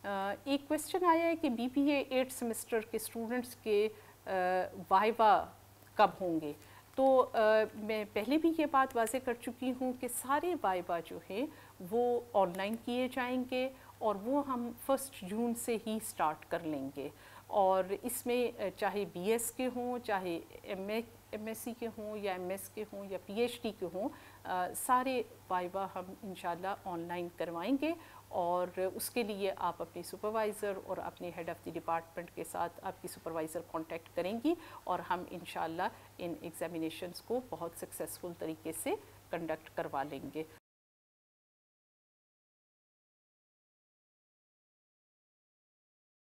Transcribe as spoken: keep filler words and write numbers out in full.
एक क्वेश्चन आया है कि बीपीए एट सेमेस्टर के स्टूडेंट्स के वाइवा कब होंगे। तो आ, मैं पहले भी ये बात वाज़े कर चुकी हूँ कि सारे वाइवा जो हैं वो ऑनलाइन किए जाएंगे और वो हम फर्स्ट जून से ही स्टार्ट कर लेंगे। और इसमें चाहे बीएस के हों, चाहे एमए एमएससी के हों या एमएस के हों या पीएचडी के हों, सारे वाइवा हम इंशाल्लाह ऑनलाइन करवाएंगे। और उसके लिए आप अपने सुपरवाइज़र और अपने हेड ऑफ़ द डिपार्टमेंट के साथ आपकी सुपरवाइज़र कांटेक्ट करेंगी और हम इंशाल्लाह इन एग्ज़ामिनेशंस को बहुत सक्सेसफुल तरीके से कंडक्ट करवा लेंगे।